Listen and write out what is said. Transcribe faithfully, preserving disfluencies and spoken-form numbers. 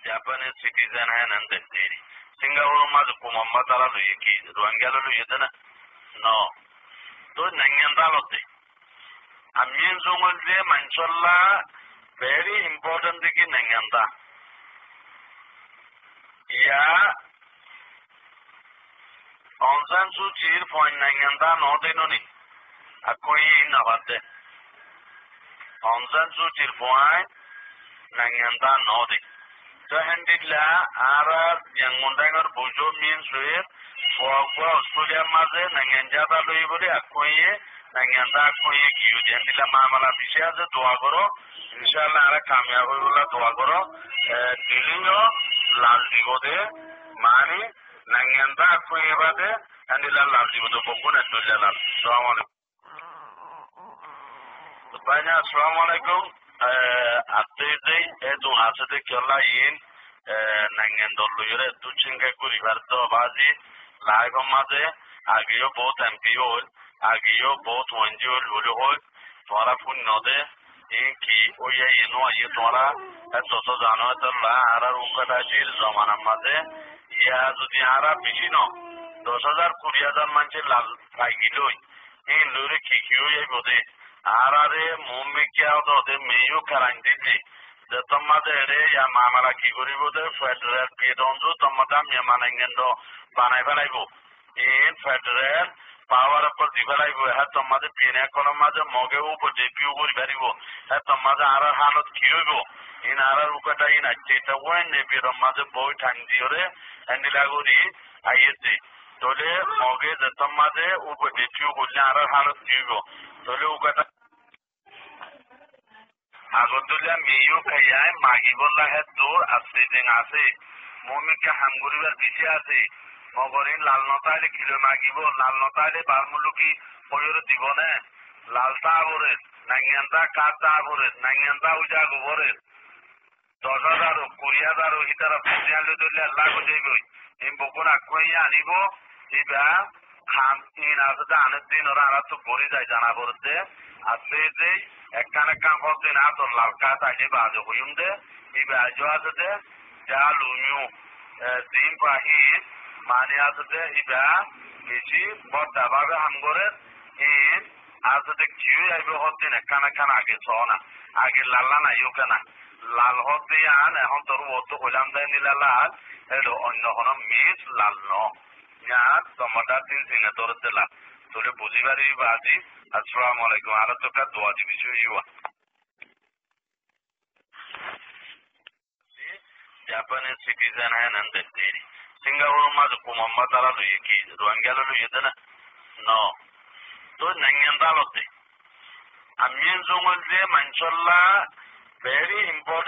Japanese citizen hai nan desteri. Singapore mas kumamba tala lu yeki ruangalo lu yedana. No. To nanyanda lote. Amien zongol de mancholla very important diki nanyanda. Ya Aung San Suu Kyi point nanyanda no de no ni. Akoi na batte. Aung San Suu Kyi point nanyanda no de. Alhamdulillah, ara yang undang or bujo means where for for Australia maze nanganja da loi bole akoye nanganda akoye kiyo alhamdulillah maamala bisha se dua karo inshallah ara kamyab hola dua karo dilingo lal digode mani nanganda akoye bade alhamdulillah lal digode bokun alhamdulillah assalamu alaikum banya assalamu alaikum Atede edu hasede kyola yin nangendo luyere du chinga kuri bardo bazi laigo maze agiyo both M P O agiyo both wanjo lulu ho tora fun node in ki oye ino aye tora eto to jano to la ara ukata jir zamana maze ya jodi ara bishino দশ হাজার কুড়ি হাজার manche lal paigiloi in lure kikiyo ye bode Arare mummi kya do de meyu karandi di de tomade re ya mamala ki goribo de federal pedonzo tomada me manangendo banai balaibo in federal power upper dibalaibo ha tomade pine kono maje moge upo depiu gori baribo ha tomade arar hanot kiyogo in arar ukata in acheta wen ne biro maje boy thandiore andilagori ayete tole moge de tomade upo depiu gori arar hanot kiyogo tole ukata Agotullah meyu kayai magi bolla hai dor ase ding ase momi ka hamguri bar biche ase mogorin lal notale kilo magi bo lal notale barmuluki koyor dibone lalta bore nangenta kata bore nangenta uja bore দশ হাজার কুড়ি হাজার hitara pesialu dole Allah ko jeibo in bokuna koya anibo iba kham in asda anadin ora aratu bori jai jana borte ase je ekkana kan hodin ato lalka ta je bajo huyunde iba ajo asde ja lumiu din pahi mani asde iba bechi boda babe hamgore in asde kiyu aibo hodin ekkana kan age sona age lalla na yukana লাল হতে আন এখন তোর ওতো হইলাম দেয় নিলা লাল এলো অন্য কোনো মিস লাল ন ইয়া টমাটার দিন সিঙ্গে তোর দিলা তোরে বুঝিবারি বাজি আসসালামু আলাইকুম আর তো কা দোয়া দি বিষয় ইয়া জাপানিজ সিটিজেন হ্যাঁ নন দেরি সিঙ্গাপুর মাঝ কুমাম্মা তারা লইয়ে কি রোহিঙ্গা লইয়ে দেনা ন তো নাঙ্গান্দা লতে আমিন জঙ্গল যে মানসল্লা very important